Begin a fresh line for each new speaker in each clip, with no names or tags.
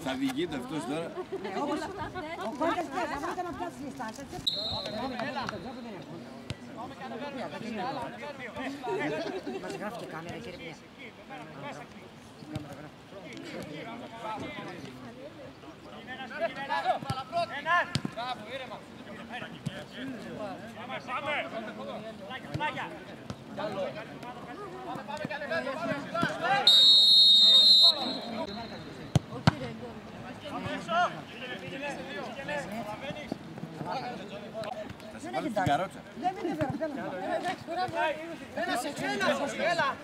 Θα διηγείται αυτός τώρα.
Όμως, ο Κόντας πρέπει να πιάσει λίστα. Μας γράφει και κάμερα, κύριε Πία.
Μπράβο, ήρεμα. Πάμε καλέ.
Θα σε βάλω στην καρότσα.
Δεν είναι βέβαιο.
Ένας έτσι, έλα.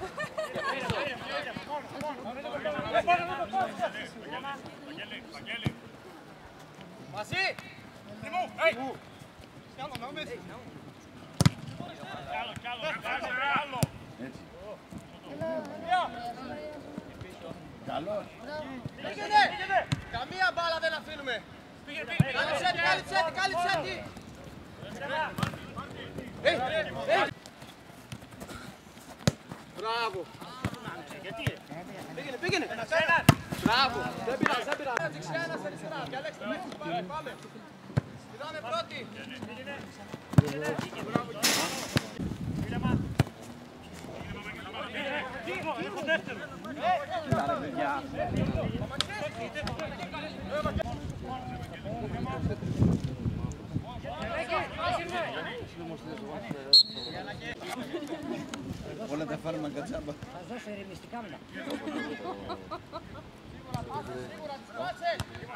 Μαζί.
Έτσι. Καλώς.
Πήγαινε. Καμία μπάλα δεν αφήνουμε. Κάλυψε τι. Μπράβο. Πήγαινε. Μπράβο. Δεν πειράζει. Δεξιά, ένας αριστερά. Διαλέξτε μέχρι. Πάμε. Πηδάμε πρώτη.
Λίγο δεύτερο.
Όλα τα φάρμακα τσάμπα.
Θα δώσω ηρεμιστικά μετά.
Σίγουρα, τους κράτσε.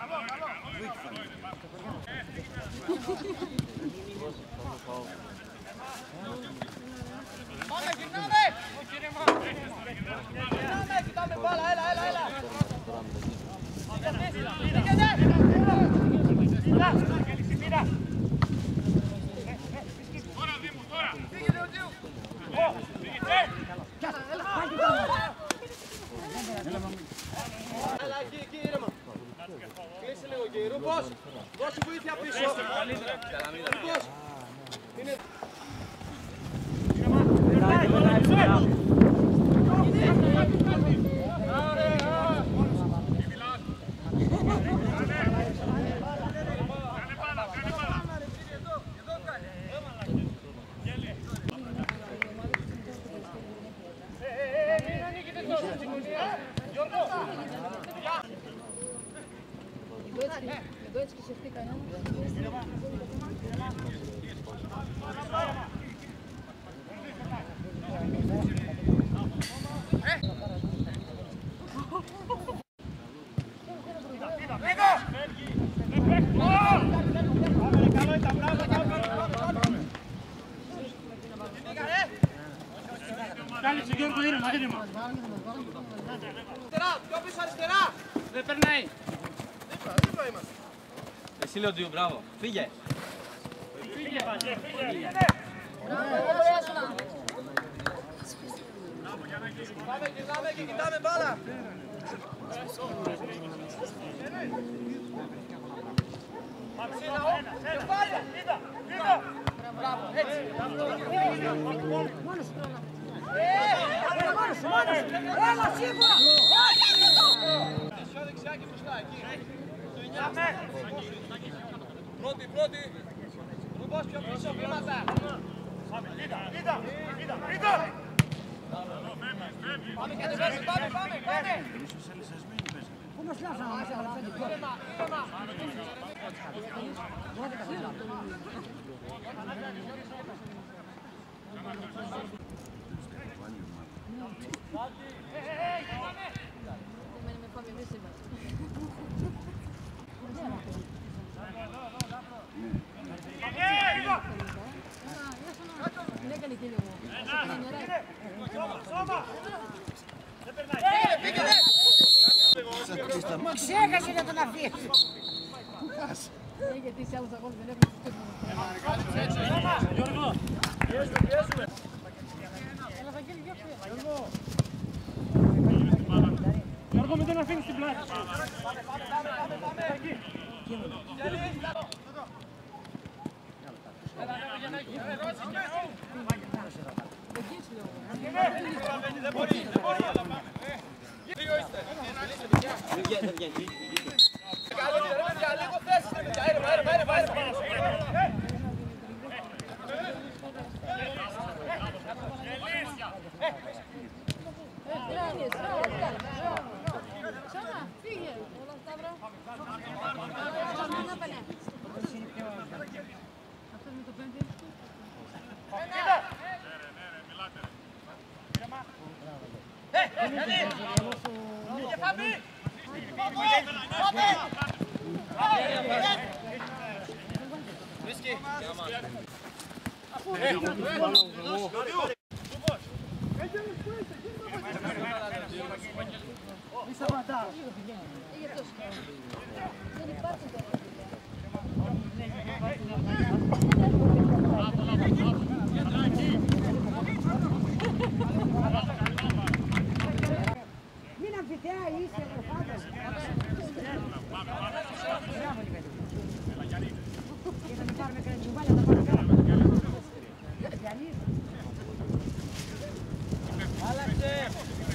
Πάμε, γυρνάμε. Γυρνάμε, κοιτάμε μπάλα, έλα. Πήγαινε.
Τώρα Δήμου, τώρα.
Πήγαινε ο Δίου. Έλα, εκεί, ήρεμα. Κλείσε λίγο εκεί. Ρούπος, δώσε βοήθεια πίσω. Ρούπος. Είναι...
Εδώ έτσι και σε αυτή κανένα.
Κάλυψε Γιώργο, ήρεμα.
Αριστερά, πιο πίσω αριστερά.
Δεν περνάει.
Δίπλα είμαστε.
Εσύ λέω Ντιου, μπράβο. Φύγε.
Φύγε.
Πάμε, γυρνάμε και κοιτάμε μπάλα. Μπράβο, έτσι.
Έλα σίγουρα!
Δεξιά και μπροστά, εκεί. Πρώτη. Ρούπος, πιο πίσω, βήματα.
Είδα.
Πάμε κατεβαίνουμε, πάμε.
Πού μας λάφα να μας έβαλα 5 γκολ. Μα ξέχασε να τον αφήσει.
Γιατί σε άλλους αγώνες δεν έπρεπε τίποτα.
Γιώργο.
Πιέζουμε.
Έλα, Βαγγέλη, διώξε.
Γιώργο, μην τον αφήνεις στην πλάτη.
Πάμε. Εκεί. Δεν μπορεί, αλλά πάμε. Δύο είστε.
Δεν βγαίνει.
Καλύτερα, παιδιά, λίγο θέσεις, παιδιά. Έρευα.
Σώμα, φύγε. Όλα Σταύρο. Να πάνε. Αυτό είναι το πέντε.
Μη σταματά.
Δεν υπάρχει τώρα.
Μην αμφιθέα είσαι προφάντως. Και θα μην πάρουμε κανένα τσουβάλια, θα πάρουμε κάτω. Διαλύεις.
Άλλαξε.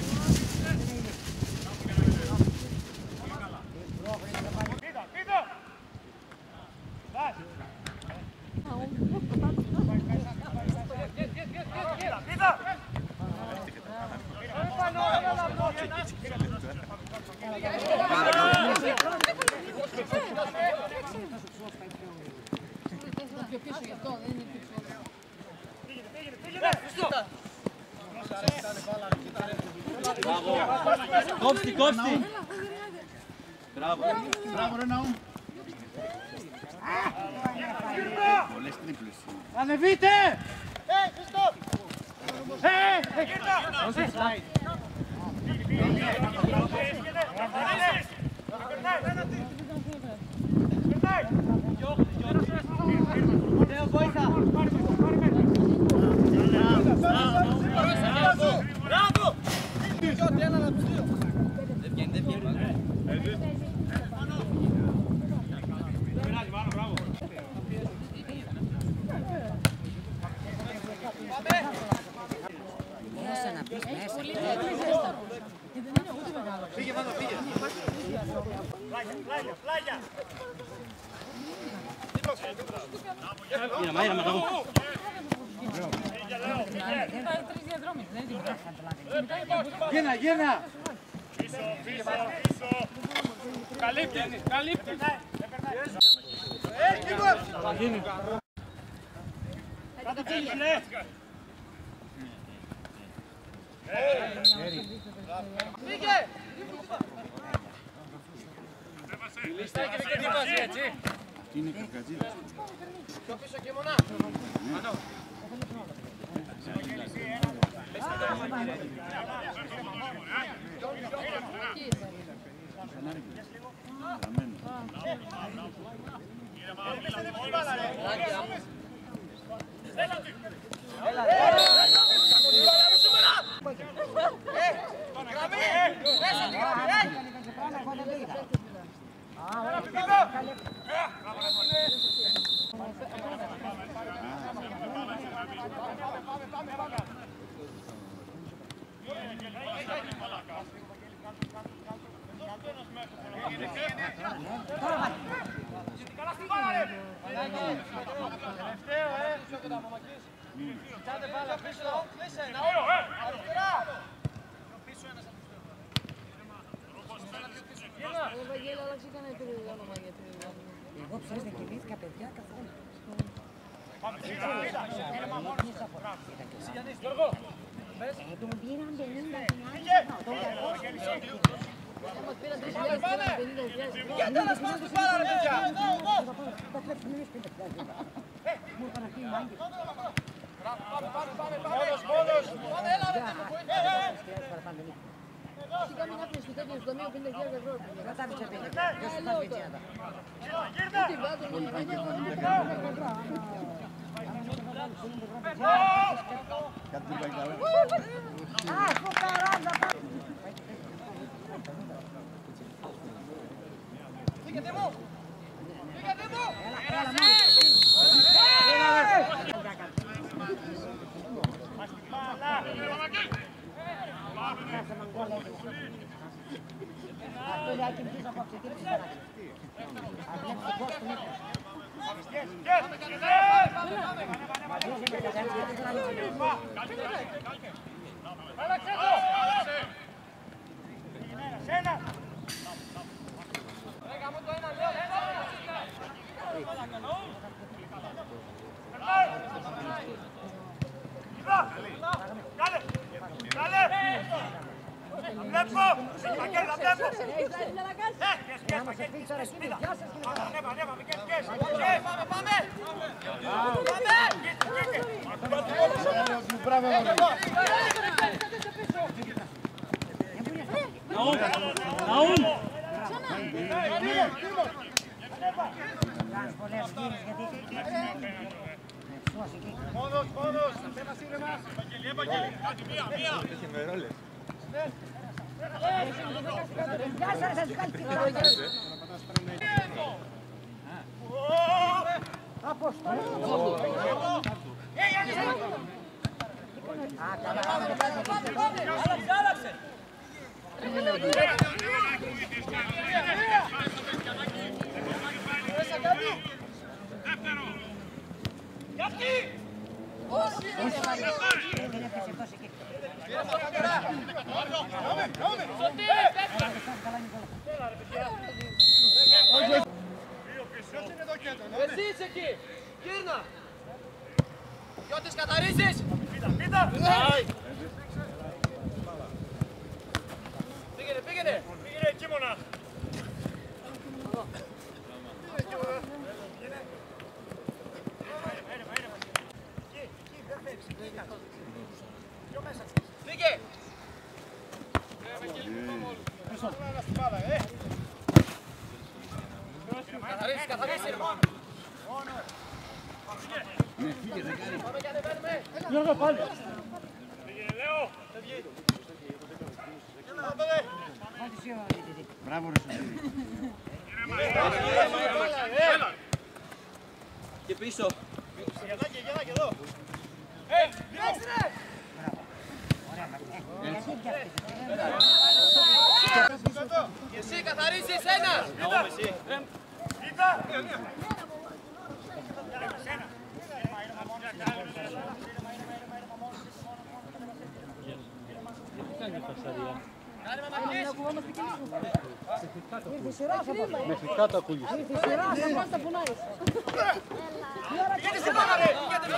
Πιο πίσω γι' αυτό, δεν είναι πίσω.
Κόψτη. Μπράβο.
Μπράβο ρε Ναούμ. Πολλές τρίπλες.
Ανεβείτε!
Δεν βγαίνει. Ήρεμα, μπράβο.
Γίνα!
Καλύπτει.
Φύγε!
Τι είναι κακατζίδες.
Πιο πίσω και μονά.
Ευαγγέλη, άλλαξε κανένα περίοδο όνομα για περίοδο.
Εγώ ψες δεν κινήθηκα παιδιά καθόλου. Τον πήραν 50.000.
Θα μας πήραν 3.000, πήραν 50.000.
Γιατί να σπάσουν τους πάρα ρε παιδιά!
Μου είπαν αυτοί οι μάγκες.
Μόνος! Πάμε, έλα ρε!
Σιγά μην άφηνες στο τέτοιο στομείο 50.000 ευρώ.
Δεν τα άφησε πέντε. Δεν σου τα πέντε.
Τι βάζουν όλοι οι
Κάτι δεν πάει καλά.
Φύγετε μου! Φύγετε μου!
ρε, κοιμηθείς απόψε, τι έχεις περάσει. Αν βλέπεις τον κόσμο, μήπως. Μαζί με τα ζέντια, τι να μην
Εσύ εκεί! Γύρνα! Γιώτης, καθαρίζεις! Πήγαινε! Πήγαινε εκεί μονά! Πήγε! Καθαρίσει!
Γιώργο, πάλι.
Μπράβο ρε σου.
Και πίσω.
Γελάκι εδώ! Διώξε ρε! Και εσύ καθαρίσεις ένας!
Ήρθε η σειρά σου από εδώ.
Μέχρι κάτω ακούγεις.
Ήρθε η σειρά σου, πώς τα πουλάει.
Πήγαινε στην πάνω ρε!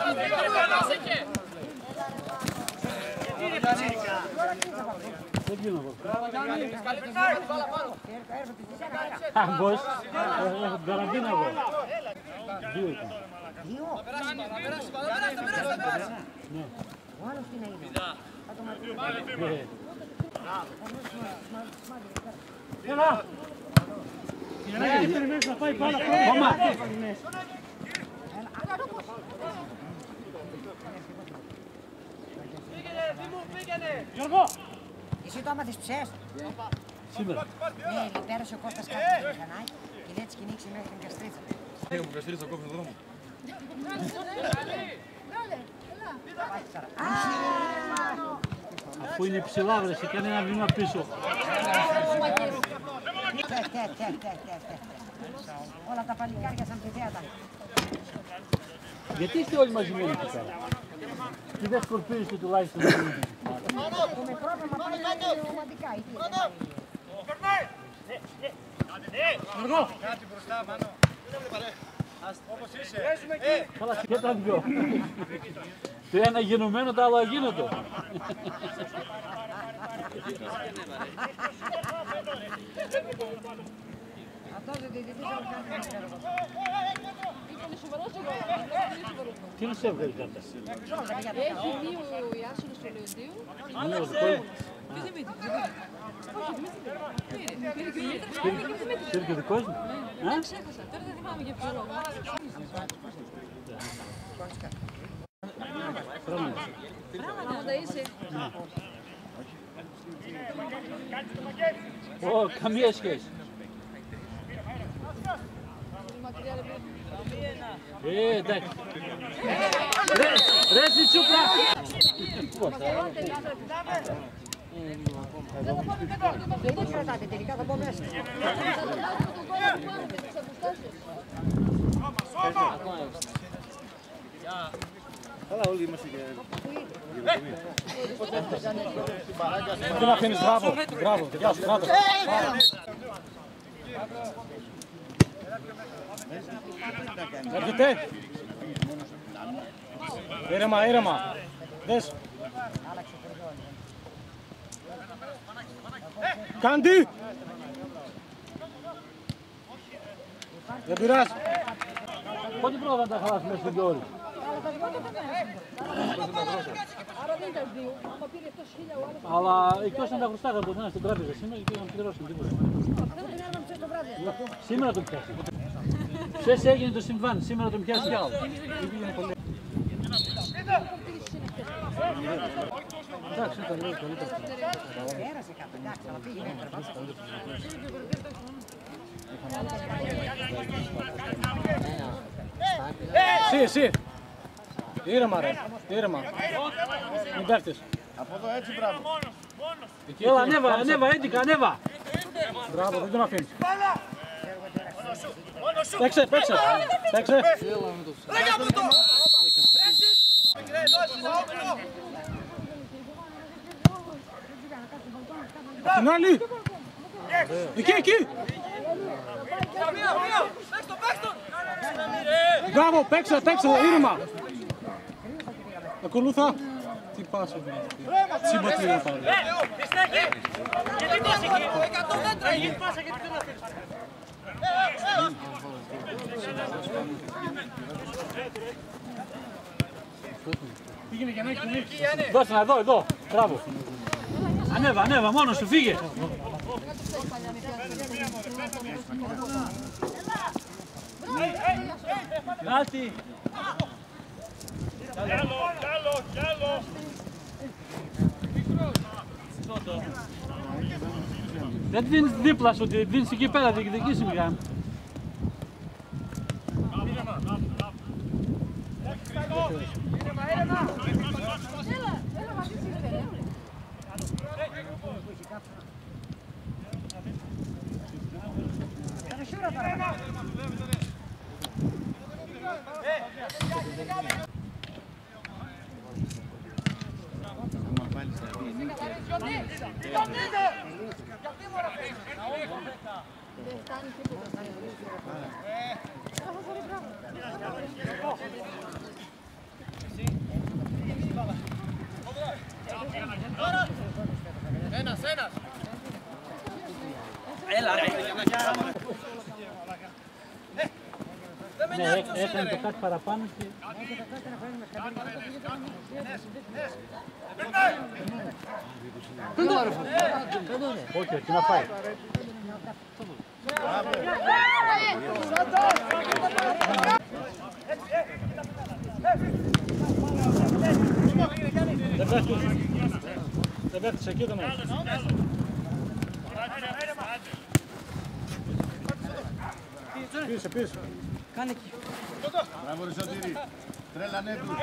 Δεν γίνω εγώ.
Έρχονται
Αν μπορείς, έχω την καραντίνα εγώ. Δύο ήταν.
δύο.
Θα περάσει!
Ναι.
Ο άλλος τι να είναι. Θα το μαθαίνει.
Έλα! Ναι, περιμένεις να πάει πάρα πολύ. Κόμμα!
Πήγαινε!
Γιώργο!
Εσύ το άμα τις ψες.
Σήμερα.
Ναι, πέρασε ο Κώστας κάτι στο μηχανάκι και δεν της κυνήξει μέχρι την Καστρίτσα.
Έχω που Καστρίτσα κόψει τον δρόμο.
Αφού είναι ψηλά βρε, σε κάνει ένα βήμα πίσω.
Όλα τα παλικάρια σαν παιδέατα.
Γιατί είστε όλοι μαζεμένοι εκεί πέρα. Και δεν σκορπίζετε τουλάχιστον.
Το με πρόβλημα πάει ρομαντικά.
Γιώργο!
Κάτι μπροστά, Μάνο. Όπως είσαι.
Καλά και τα δυο. Το ένα γενομένο, το άλλο αγίνωτο.
Αυτός ο διαιτητής όλος κάνει να ξέρω.
Είναι σοβαρός εγώ.
Τι να σε έβγαλε κάρτα.
Έχει μείνει ο Ιάσονος του Λεοντίου.
Είναι ο δικός μου.
Ποιος δεν μείνει. Όχι, δεν πήρε.
Πήρε και ο δικός μου.
Δεν ξέχασα. Τώρα δεν θυμάμαι για ποιο λόγο. Πράγματα είσαι.
Ω, καμία σχέση.
Μακριά ρε παιδί.
Εντάξει. Ρε Σιτσούκλα!
Δεν κρατάτε τελικά, θα πω μέσα.
Καλά, όλοι είμαστε και...
Τι να αφήνεις, μπράβο, μπράβο, γεια σου, κράτο. Έρχεται. Ήρεμα, ήρεμα. Δες. Κάντι. Δεν πειράζει. Πότε πρόβλημα τα χαλάς μέσα στην κόρη.
Άρα δεν τα δύο. Άμα πήρε εκτός 1000 ο άλλος.
Αλλά εκτός αν τα χρωστάγα από την στην τράπεζα σήμερα και να πληρώσουν τίποτα. Σήμερα τον πιάσει. Χθες έγινε το συμβάν, σήμερα τον πιάσει κι άλλο. Εντάξει, ήταν λίγο καλύτερο.
Πέρασε κάπου, εντάξει, αλλά πήγαινε.
Εσύ. Ήρεμα ρε, ήρεμα. Μην πέφτεις.
Από εδώ έτσι, μπράβο.
Έλα, ανέβα, έντικα, ανέβα. Μπράβο, δεν τον αφήνεις. Παίξε. Την άλλη. Εκεί. Μπράβο, παίξε, ήρεμα. Ακολούθα. Τι πάσο είναι αυτή. Συμπατήρια πάλι.
Γιατί πας εκεί, 100 μέτρα, γιατί πας εκεί, τι να αφήνεις.
Πήγαινε για να έχει τον ύψο. Δώσε να δω, εδώ. Μπράβο. Ανέβα, μόνος σου, φύγε. Νάτι.
Κι άλλο.
Δεν δίνεις δίπλα σου, δίνεις εκεί πέρα, διεκδικήσει μηγά.
Ένας.
Ναι, έκανε το κάτι παραπάνω και... Όχι, εκεί να πάει. Δεν πέφτεις εκεί, δεν έχεις. Πίσω.
Κάνε εκεί.
Μπράβο, ρε Σωτήρη. Τρέλανέ του.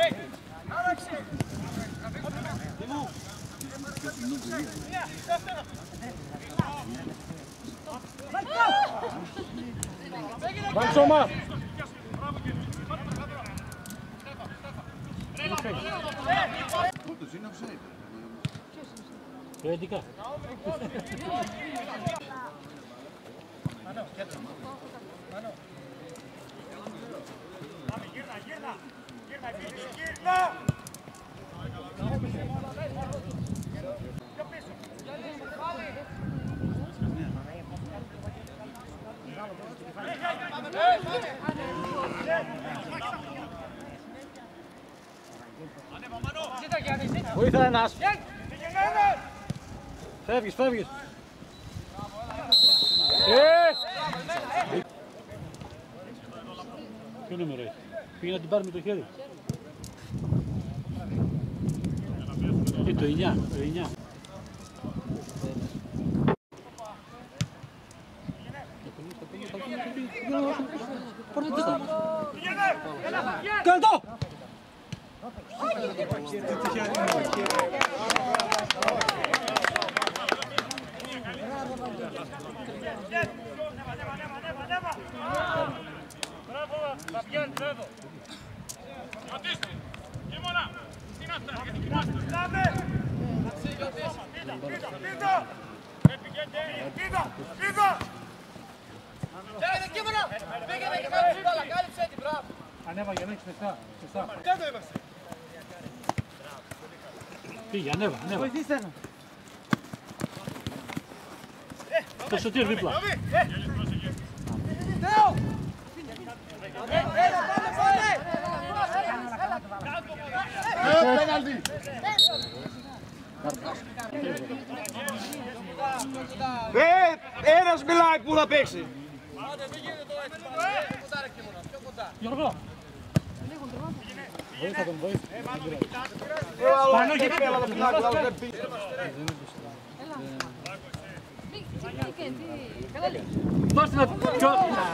Βάλ' σώμα.
Ούτως είναι offside.
Θεωρητικά. Βοήθα ένας. Φεύγεις. Ποιο νούμερο έχει. Πήγε να την πάρει με το χέρι. Και το 9. Κάνε το!
Μπράβο, Φαβιάν, μπράβο. Ρωτήστε, Κίμωνα, τι είναι αυτά, γιατί κοιμάστε. Πάμε! Πίδο! Πίδο!
Κάνε Κίμωνα! Πήγαινε και κάλυψε μπάλα, κάλυψε την, μπράβο.
Ανέβα για να έχεις λεφτά.
Κάτω είμαστε.
Πήγε, ανέβα.
Βοηθήστε ένα.
Το σωτήρ δίπλα.
Νέο! Έλα, πάμε!
Πέναλτι.
Ένας μιλάει που θα παίξει. Άντε, μην γίνεται το έτσι. Πιο κοντά ρε Κίμωνα, πιο κοντά.
Γιώργο. Βοήθα τον, βοήθα.
Πάνω και πέρα, δεν πήγε.
Δώστε να πιο...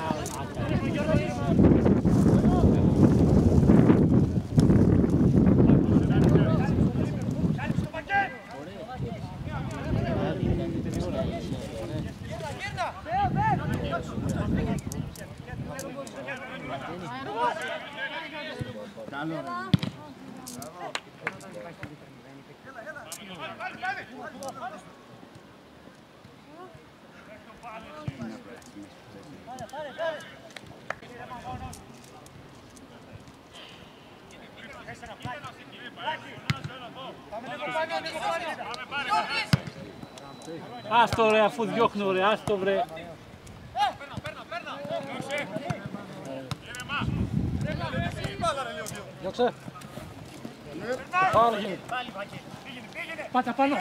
Καλό.
Άστο ρε, αφού διώχνω ρε, άστο βρε. Διώξε. Πάλι γίνεται. Πάτα πάνω.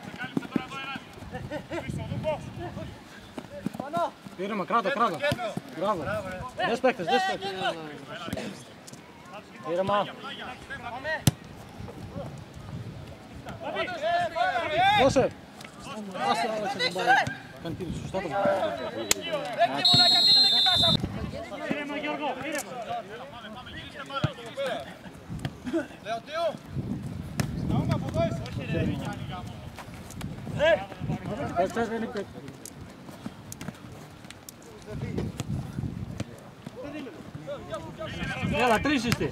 Ήρεμα, κράτα. Μπράβο. Δες παίκτες. Ήρεμα. Δώσε. Άσε να άλεξε τον μπάλα. Κάνει τύρι, σωστά το μπάλα. Ήρεμα Γιώργο, ήρεμα.
Λεωτίου.
Παίκτες δεν είναι παίκτες. Έλα, τρεις είστε.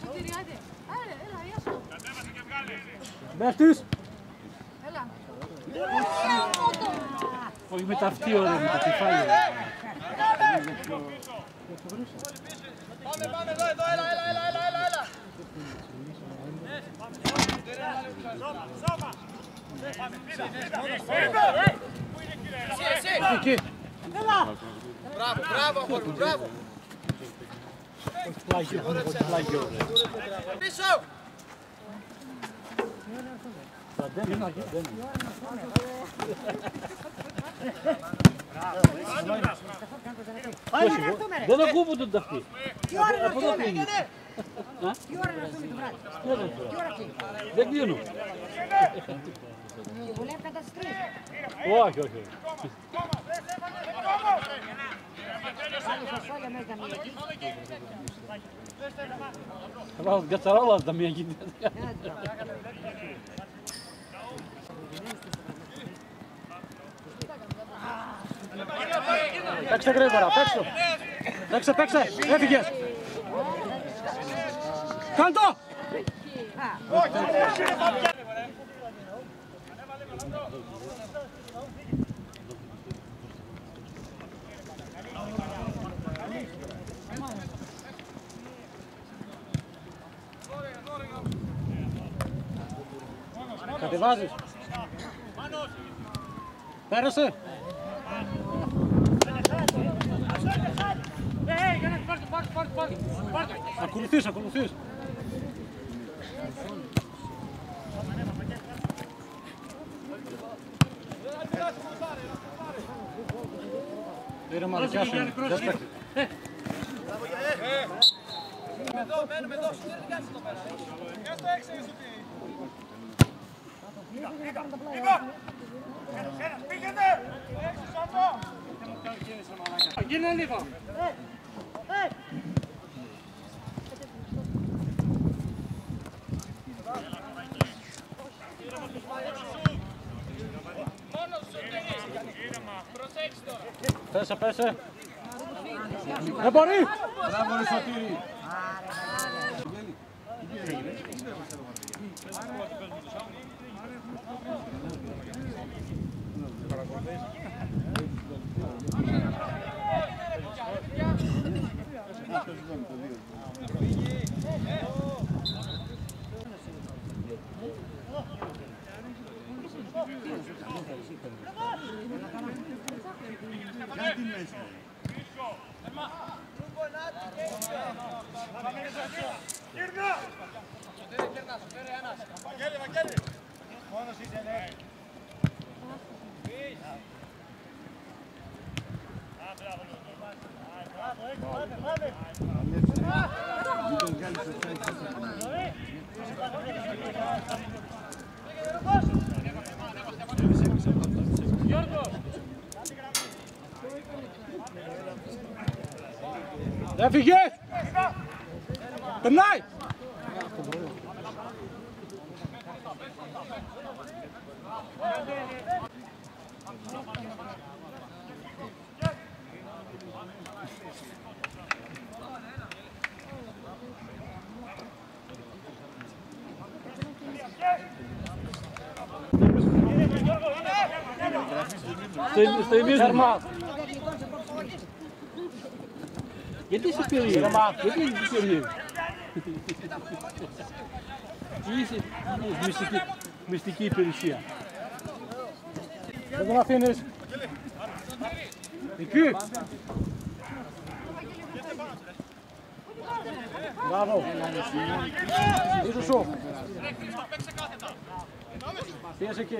Μπέφτης.
Έλα.
Όχι με τα αυτή ωραία, με το κεφάλι.
Πάμε εδώ, έλα.
Εκεί.
Μπράβο, μπράβο.
Πλάγιο.
Πίσω.
Δεν ακούω τον ταυτί.
Τι ώρα να
Από εδώ
έρθουμε,
πήγαινε.
τι ώρα να έρθουμε το βράδυ, τι ώρα κλείνει.
Δεν κλείνω.
Και βολεύει κατά τις 3.
Όχι.
Φασόλια μέσα τα μία.
Θα βάλω την κατσαρόλα στα μία εκεί. Παίξτε γρήγορα, παίξτε, έφυγες. Κάντο! Κατεβάζεις. Πέρασε. Ακολουθείς. Ήρεμα, δικιά σου είναι. Δεν σπέξει.
Μένουμε εδώ, σωτήρι, εδώ πέρα. Για στο έξω,
Πήγαινε!
Γίνε λίγο.
Μόνο σωτήρι.
Πέσε, πέσε. Δεν μπορεί.
Μπράβο ρε Σωτήρη.
Έφυγε! Περνάει! Στο ημίχρονο. Γιατί είσαι περίεργη, γιατί είσαι περίεργη. Είσαι μυστική υπηρεσία. Δεν τον αφήνεις. Εκεί. Μπράβο. Ίσως σου. Πίεσε εκεί.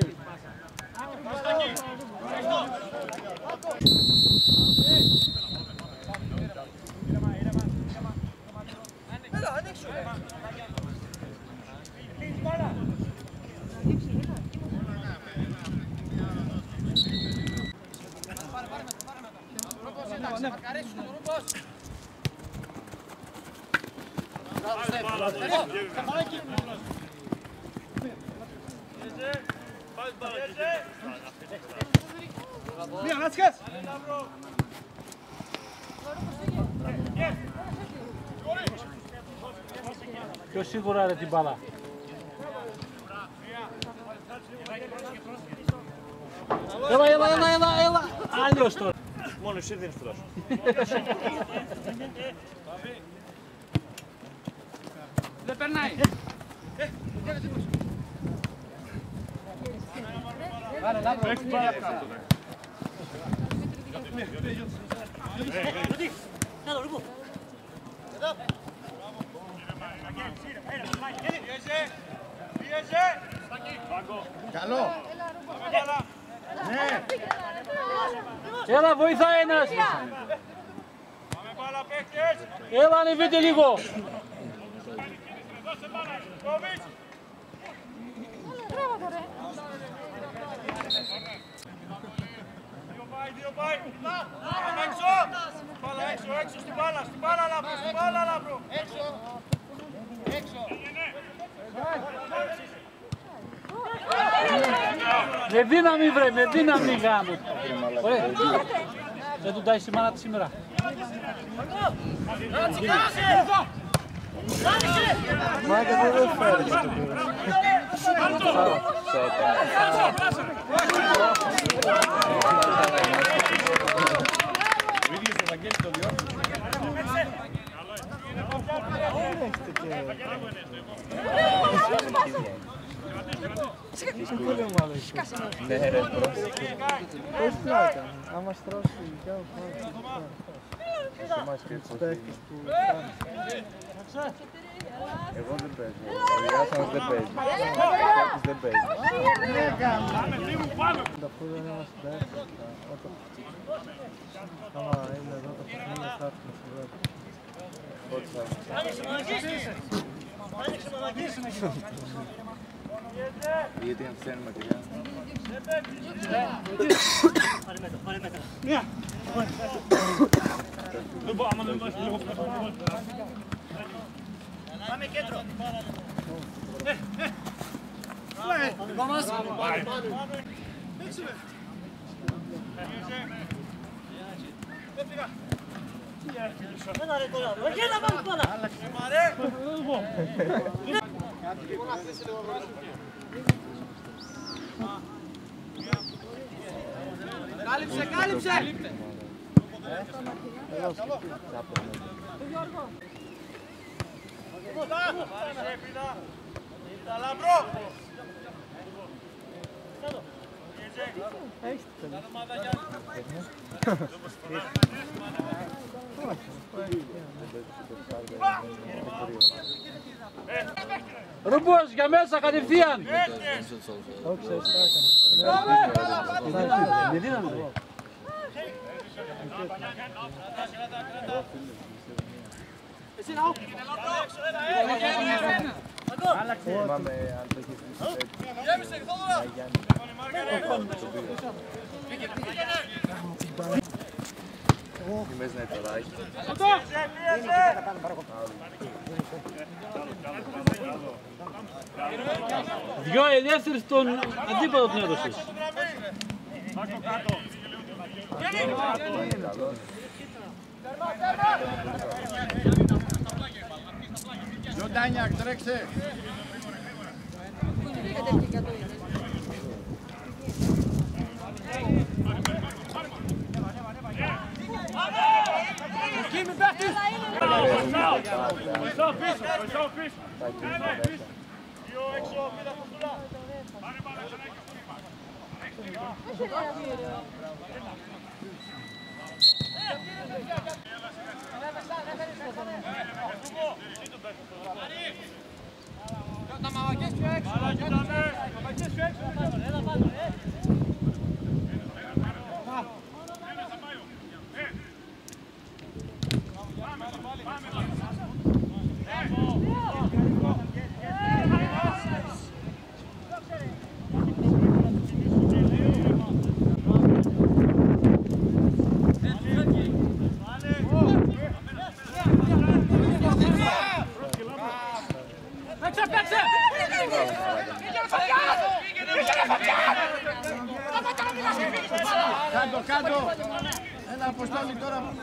Μία, να σκες!
Πιο σίγουρα ρε την μπάλα. Έλα. Άλλος τώρα.
Μόνο εσύ δίνεις τρας.
Δεν περνάει.
Έχεις πάρα κάτω.
Καλό. Ναι.
Έλα, βοηθάει ένας. Έλα, ανεβείτε λίγο.
Δύο πάει. Έξω, στην μπάλα, Λάμπρο. Έξω.
Με δύναμη βρε, με δύναμη γάμο. Ωραία. Δεν του τάει σημάνα τη σήμερα.
Μάκα δεν φέρεις το πήρα.
Ο ίδιος ο Βαγγέλης το διόρθωσε.
Ναι ρε, πώς πλάκα, άμα στρώσει για ο παίκτης που εγώ δεν παίζω, ο Ιάσονας δεν παίζει, ο παίκτης δεν παίζει. Αφού δεν είμαστε παίκτες, άμα είναι εδώ το παιχνίδι θα έρθουμε στη βέβαια. Ό,τι θα έρθουμε. Γιατί αν φταίνουμε μακριά.
Πάμε κέντρο.
Κάλυψε, κάλυψε!
Ρούμπος, για μέσα κατευθείαν!
Όχι, σωστά έκανε.
Δεν δίναμε.
Εσύ να
Θυμάμαι αν το έχεις δει έτσι. Τι μες να είναι τώρα, έχει.
Δυο ελεύθεροι στον αντίποδο την έδωσες.
Ζωντάνιακ, τρέξε!
τα μαμακές πιο έξω. Μαμακές πιο έξω. Έλα πάνω,
Κάτω, κάτω! Ένα αποστόλι τώρα!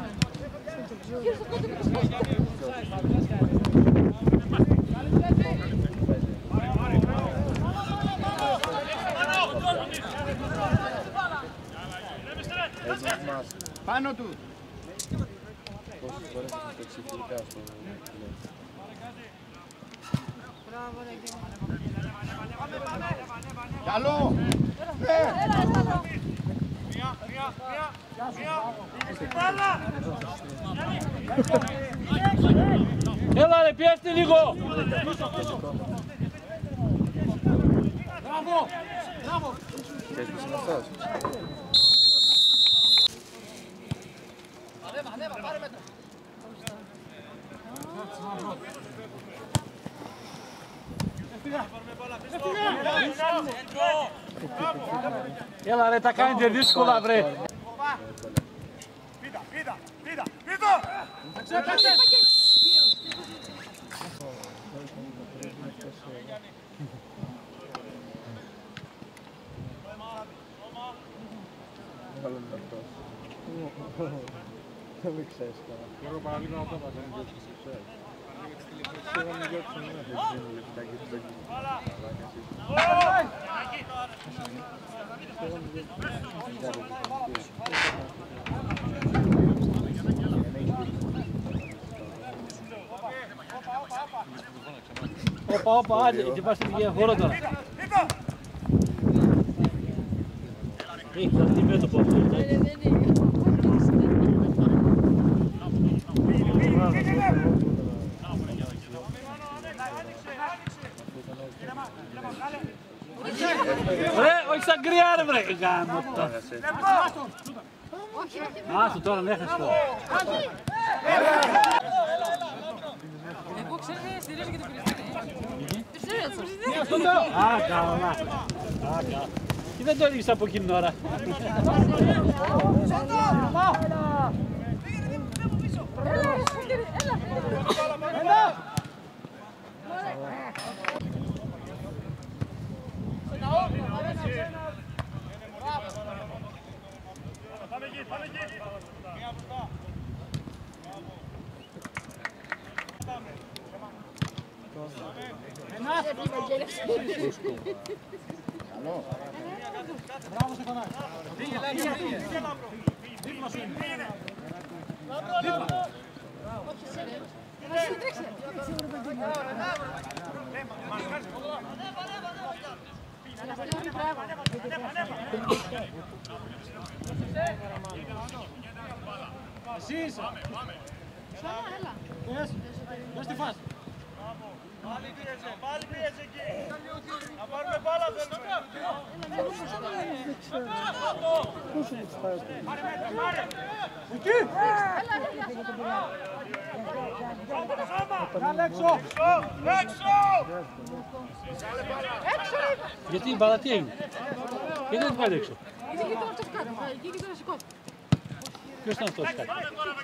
Πάνω του!
Πόσες φορές έχεις παίξει φιλικά στο τηλέφωνο.
Καλό!
Έλα ρε, πιέστε λίγο!
Μπράβο! Μπράβο!
Ξέρεις ποιος είναι αυτός?
Ανέβα, πάρε μέτρα.
Έλα ρε, τα κάνετε δύσκολα βρε!
Μάλλον είναι αυτός. Δεν με ξέρεις καλά.
Μπορώ παραλίγο να το πάω, δεν είναι
Θέλω να διώξω ένα δεξίνο λεπτά και το γίνει.
Όπα, όπα, άντε, και πας στην ίδια χώρα τώρα. Έχει αντιμέτωπο αυτό. Ρε, όχι σαν κρυά ρε βρε, γάμο το. Άστο τώρα, δεν έχασε τώρα.
Εγώ ξέρω, στηρίζω και την Χριστίνα.
Α, καλά. Και δεν το έδειξες από εκείνη την ώρα. Μπράβο σε φανάκι. Πήγε. Δίπλα σου είναι. Δίπλα. Εσύ είσαι. Δες τη φάση.
Πάλι πίεζε εκεί. Να πάρουμε μπάλα θέλουμε.
Εκεί. Κάνε έξω. Γιατί η μπάλα τι έγινε. Γιατί δεν βγάλει έξω. Ποιος ήταν αυτός κάτι.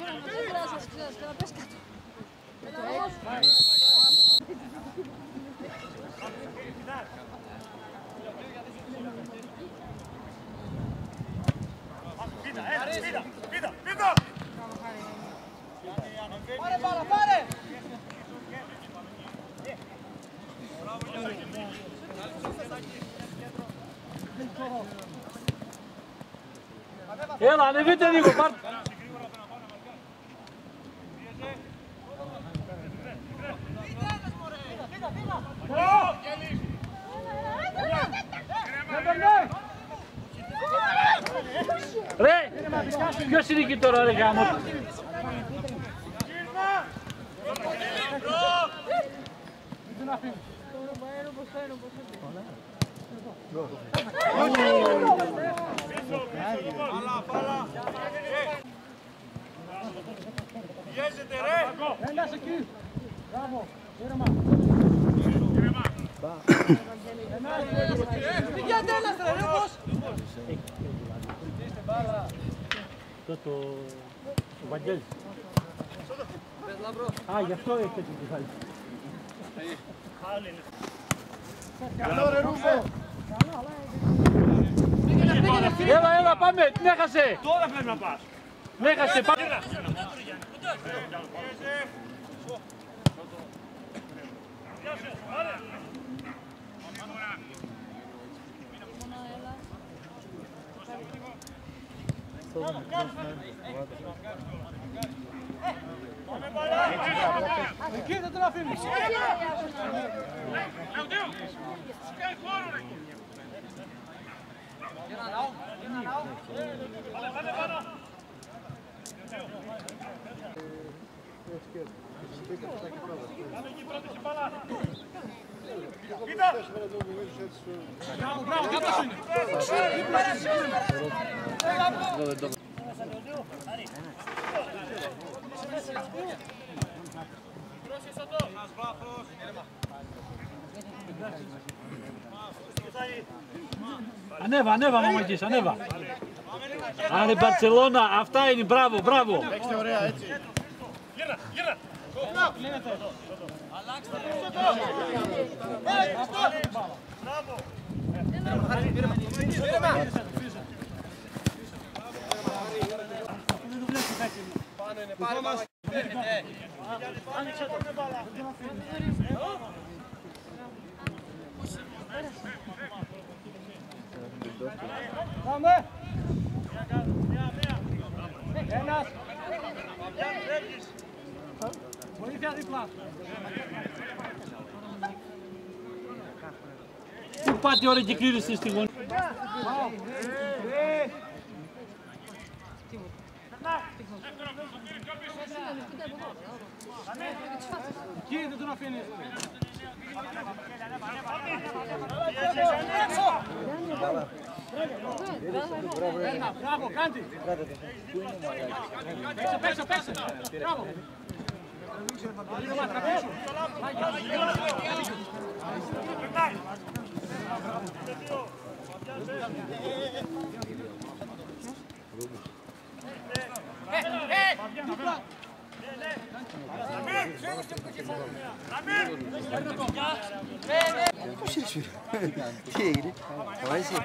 Πίτα!
Πάρε μπάλα, πάρε!
Έλα, ανεβείτε λίγο, πάρτε. Ρε, ποιος είναι εκεί τώρα ρε γάμο.
Πιέζεται ρε!
Έλα εκεί. Μπράβο, ήρεμα.
Γιατί ένας ρε, πώς!
Το Βαγγέλης. Α, γι' αυτό έχετε την κεφάλι.
Καλό ρε Ρούφο!
Έλα, πάμε, την έχασε.
Τώρα πρέπει να πας.
Την έχασε, πάμε.
Εκεί δεν τον αφήνεις!
Ανέβα, μαμακής, ανέβα. Άρε Μπαρτσελώνα, αυτά είναι, μπράβο.
Παίξτε ωραία έτσι.
Γύρνα!
Αλλάξτε
Πάμε. Ένας. Βοήθεια δίπλα. Πού πάτε ώρα και κλείρεστε στη γωνία. Εκεί δεν τον αφήνεις. Μπράβο, κάντε. Παίξε. Μπράβο.
Τι έγινε, θα είσαι.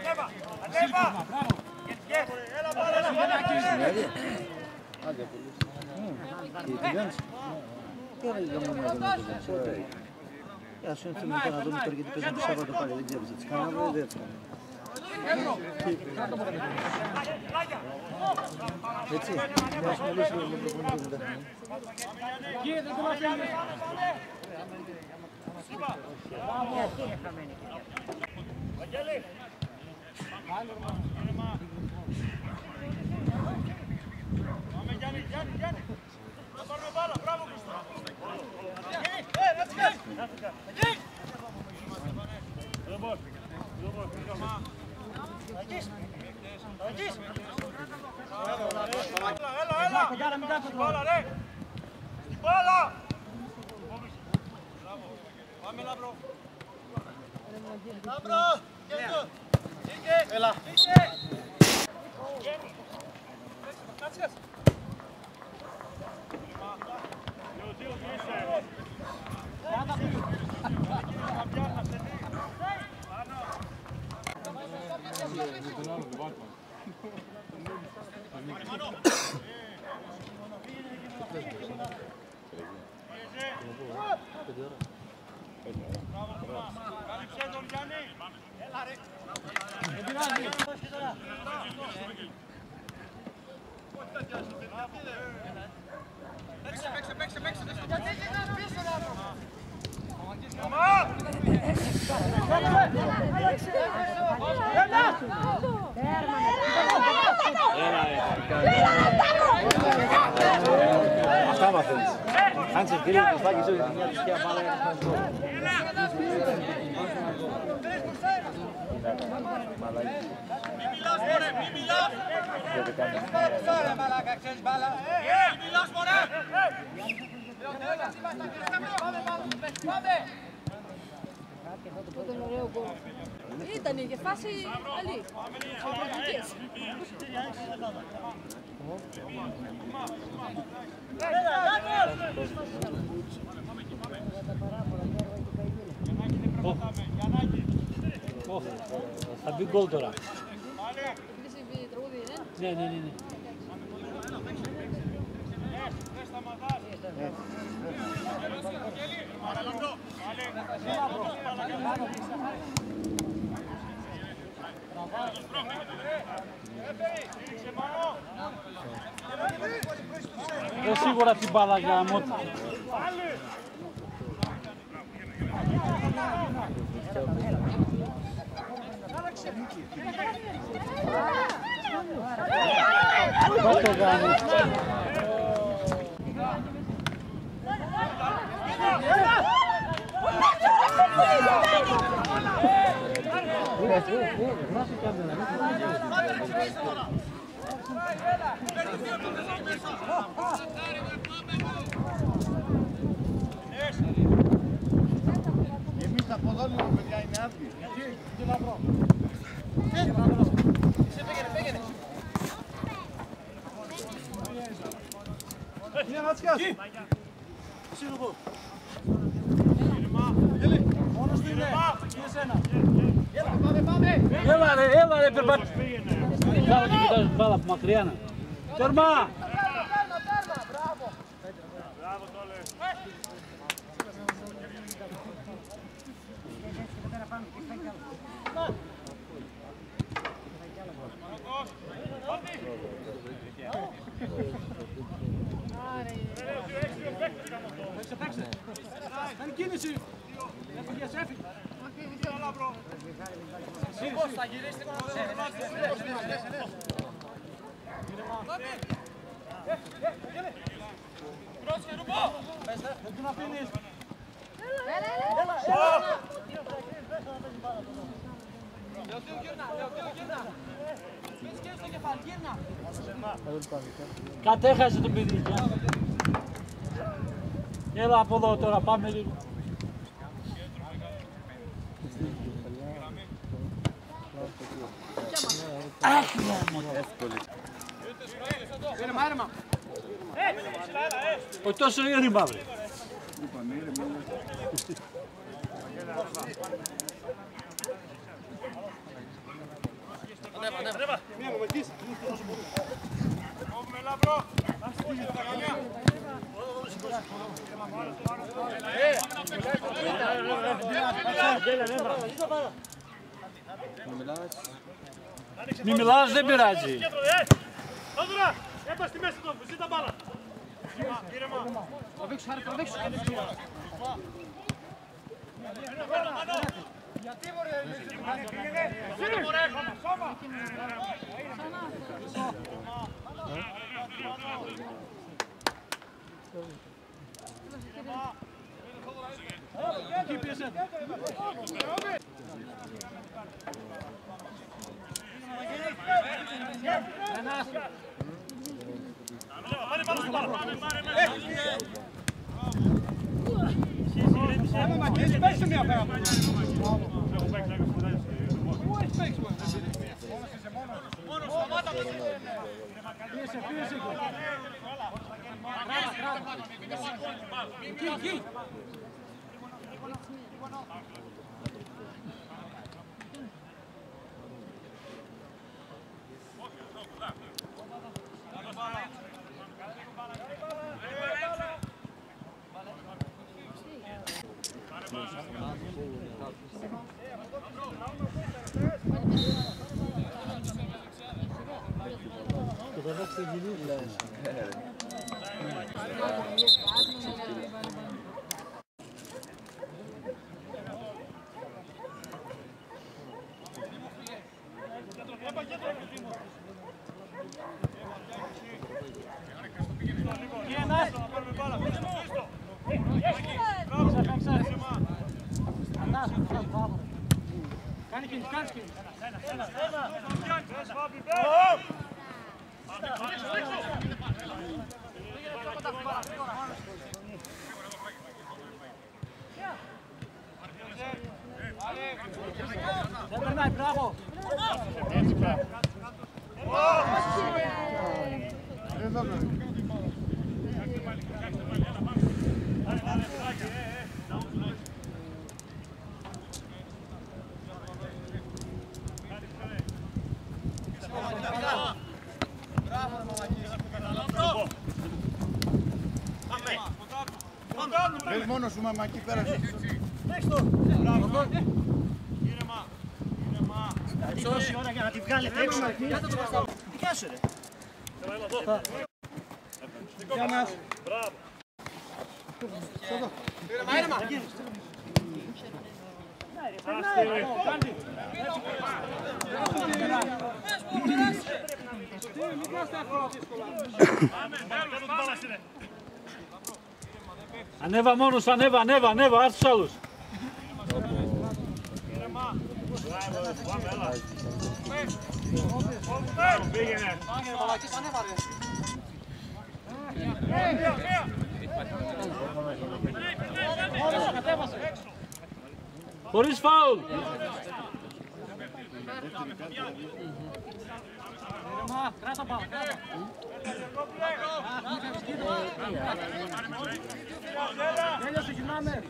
Άντε, πολύ. Τι πήγαινες. Τι έλεγε για μόνα για να το Ας σου θέλουμε να δούμε τώρα γιατί παίζουν το Σάββατο πάλι, δεν ξέρεις έτσι. Κανένα δεν έτσι. Έτσι, να σου μιλήσει λίγο με προπονητή μετά.
Πάμε Γιάννη, Γιάννη. Θα πάρουμε μπάλα, μπράβο Χρήστο. Πάμε Λάμπρο. Λάμπρο, έλα. Κάλυψε τον Γιάννη. Έλα ρε. Παίξε.
Αυτά μαθαίνεις. Αν σε κυρίω το στάκι σου, μια τυχαία μπάλα για να σπάσει γκολ.
Μη μιλάς μωρέ, μη μιλάς.
Τώρα μαλάκα, ξέρεις μπάλα.
Μη μιλάς μωρέ.
Πάμε.
Αυτό ήταν ωραίο γκολ. Ήτανε και φάση καλή. Εξαιρετικές.
Θα μπει γκολ τώρα.
Κλείσει τραγούδι,
Ναι. Σίγουρα την μπάλα για μότι. Δεν το κάνει.
Εμείς από εδώ λίγο παιδιά είναι άδειοι.
Σε πήγαινε.
Μια ματσιάς.
Εσύ εδώ.
Μόνος του είναι.
Έλα ρε περπάτη. Κάτω και κοιτάζεις μπάλα από μακριά να. Τέρμα!
Μπράβο Τόλε.
Κάνει κίνηση. Έφυγε. Πώς θα γυρίσει
Πρόσχε Ρουμπό.
δεν του να αφήνεις. Λεωτίου γύρνα. Πες και στο κεφάλι, γύρνα.
Κατέχασε τον παιδί. Έλα από εδώ τώρα, πάμε λίγο.
Ήρεμα.
Όχι τόσο ήρεμα βρε.
Ανέβα.
Μία μου μετήσει.
Κόβουμε Λάμπρο.
Μη μιλάς, δεν πειράζει.
Άδωρα, έπα στη μέση του, ζήτα μπάλα.
Τραβήξου, Χάρη, τραβήξου. Γιατί μωρέ,
Εκεί πίεσε.
Πάρε πάνω στην μπάλα.
Παίξε μια πέρα.
Κάνει κίνηση, κάνει κίνηση. Δεν περνάει, μπράβο.
Πες μόνος σου μαμακί, πέρασε.
Τόση ώρα για να τη βγάλετε έξω. Τι κάσου ρε.
Γεια μας.
Ανέβα μόνος, ανέβα, άρθ' τους άλλους.
Πήγαινε.
Χωρίς φάουλ. Κράτα πάω, κράτα. Τέλειωσε, γυρνάμε.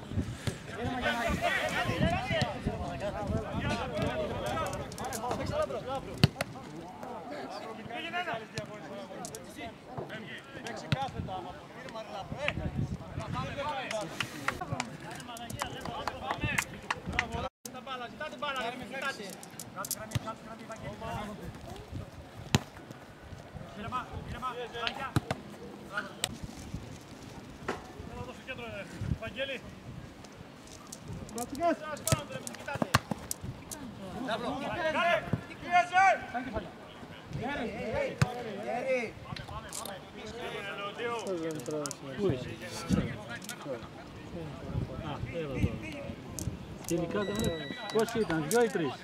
Βαγγέλη.
Ματσικάς.
Τι κρύαζε!
Πού είσαι? Α, έλα εδώ. Τελικά δεν είναι. Πόσοι ήταν, 2 ή 3?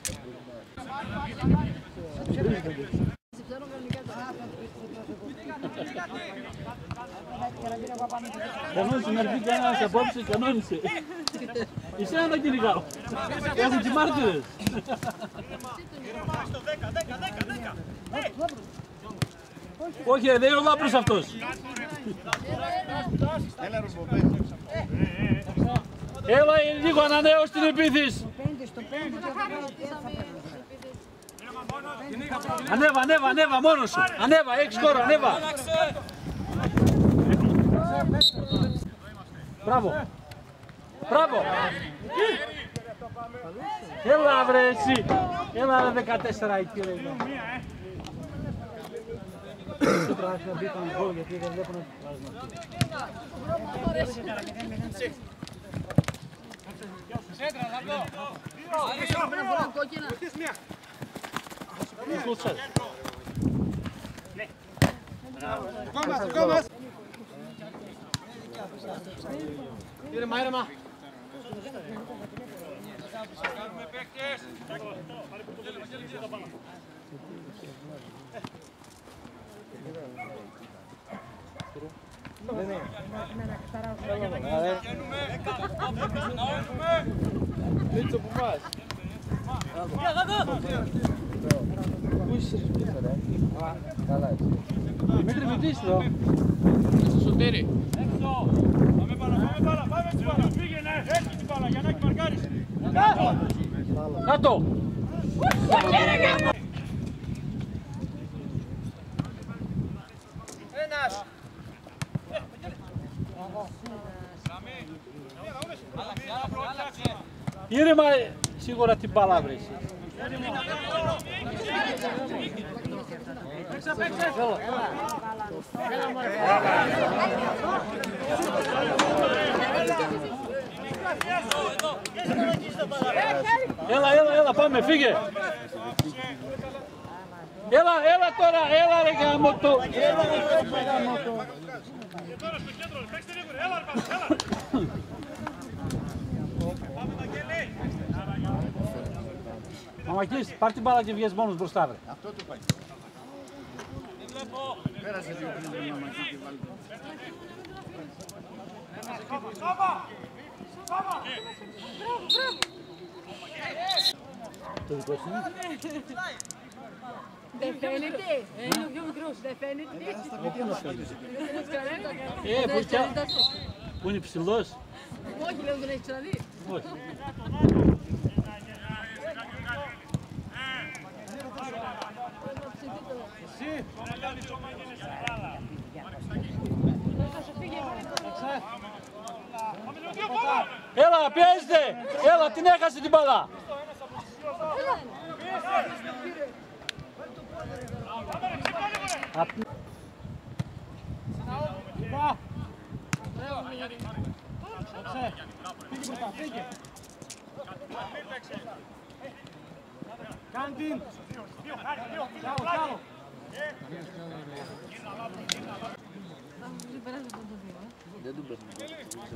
Κανόνισε να έρθει κανένας απόψε, κανόνισε. Εσένα να κυνηγάω. Έχουν και μάρτυρες. Όχι, δεν είναι ο Λάπρος αυτός. Έλα λίγο ανανέω στην επίθεση. Ανέβα, μόνος σου. Ανέβα, έχεις χώρο, ανέβα. Μπράβο. Μπράβο. Έλα βρε εσύ. Έλα ρε 14 εκεί ρε. Δεν πρέπει να μπει τον γκολ γιατί δεν βλέπω να βάζουν.
Σέντρα, λαμπλό. Κόμμας. Ήρεμα, ήρεμα.
Λίτσο που πας. Πού είσαι πίσω ρε. Καλά είσαι.
Δημήτρη Μητής εδώ.
Στο Σωτήρι.
Πάμε μπάλα, πήγαινε, έρχει την μπάλα, Γιαννάκη μαρκάρεις.
Κάτω.
Ένας.
Ήρεμα σίγουρα την μπάλα βρεις. Έλα, πάμε, φύγε. Έλα τώρα, έλα ρε γαμώτο.
Τώρα στο κέντρο, παίξτε λίγο, έλα ρε έλα.
Μαμακής, πάρ' την μπάλα και βγες μόνος μπροστά βρε.
Αυτό το πάει. Πέρασε δύο πριν τον Μαμακή και βάλει.
Το δικό σου είναι.
Δεν φαίνεται. Είναι ο πιο μικρός. Δεν φαίνεται.
Πού είναι ψηλός.
Όχι, λέω δεν έχει ξαναδεί.
Όχι. Έλα, πιέζετε! Έλα, την έχασε την μπάλα!
Κάντιν.
Δεν του παίρνει.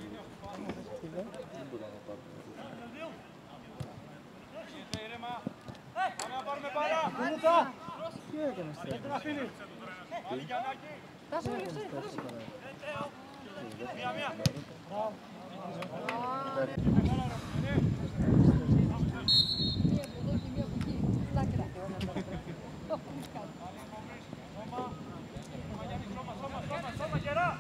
Δεν μπορεί να πάρει.
Πάμε να πάρουμε μπάλα.
Τι έκανες τώρα.
Τάσο, ήρθε.
Μία.
Μία από εδώ και μία από εκεί. Στάκρα.
Σώμα, γερά.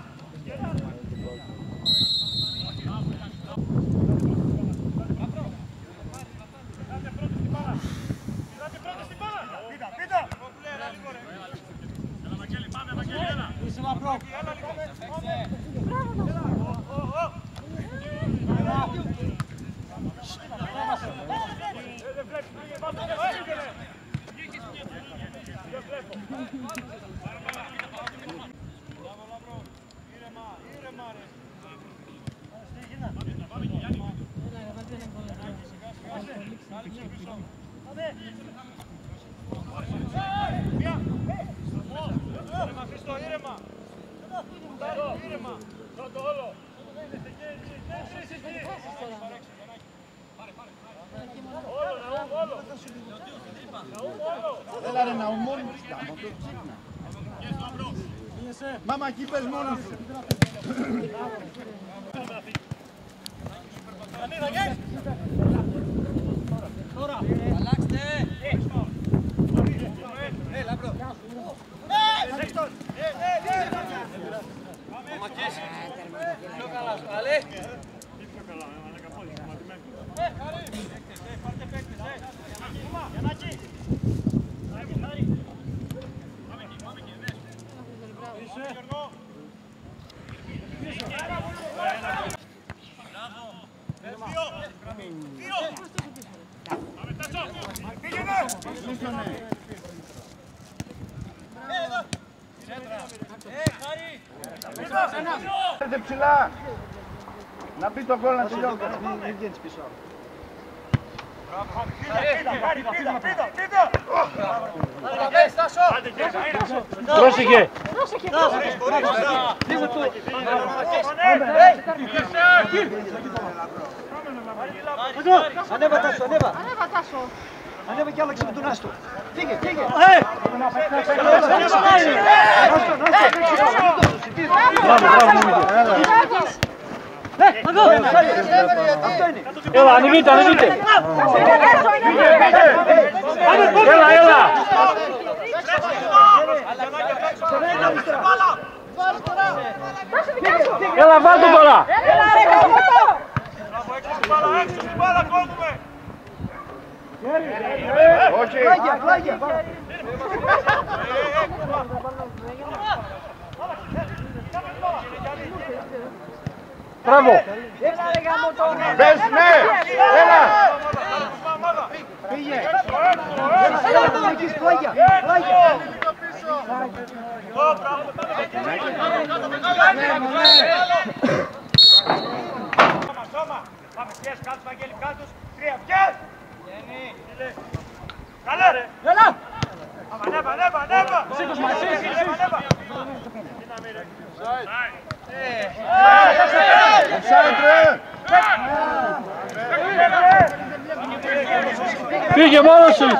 Πίτα. Έλα Βαγγέλη, πάμε Βαγγέλη, έλα.
Είσαι λαμπρό.
Έλα λίγο. Δεν βλέπεις, πήγε, πάμε, πήγαινε. Δεν βλέπω. Μπράβο λαμπρό. Ήρεμα ρε. Πάμε και Γιάννη. Μία. Ήρεμα Χριστό, ήρεμα. Ήρεμα. Το όλο. Όλο.
Έλα ρε Ναού, μόνοι τους κάνω. Μαμακή, πες μόνος σου.
Αλλάξτε. Λαμπρό. Μαμακής. Πιο καλά σου, καλέ. Πάρτε παίκτες, Γιαννάκη. Πάμε εκεί, δες.
Έρθε ψηλά. Να μπει το γκολ να τελειώνει.
Μην βγαίνεις πίσω.
Πρόσεχε.
Ανέβα Τάσο, ανέβα. Ανέβα κι άλλαξε με τον Άστο. Φύγε, φύγε.
Έλα, ανεβείτε, ανεβείτε. Έλα, έλα. Έλα, βάλτε τώρα.
Όχι.
Πλάγια.
Μπράβο.
Μπες, ναι. Έλα.
Πήγε. Έλα, εκεί, πλάγια.
Πάμε, πιες κάτω, Βαγγέλη, κάτω. 3, πιες! Καλέ ρε!
Έλα.
Ανέβα!
Σήκως μας,
Ανέβα!
Φύγε μόνος σου.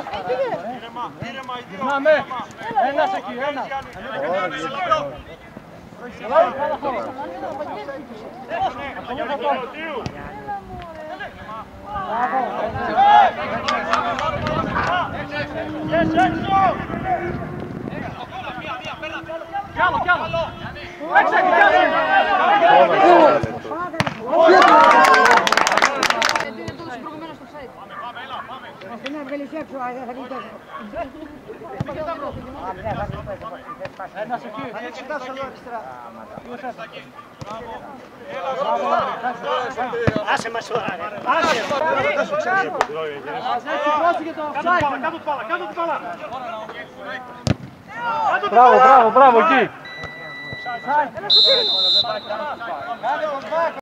Ήρεμα,
Ένας εκεί, ένας.
Να βελισσέψω, θα μην τόσο.
Ένας εκεί.
Ανοίξε Τάσο εδώ αριστερά.
Άσε μας τώρα ρε! Κάτω την μπάλα!
Μπράβο, εκεί.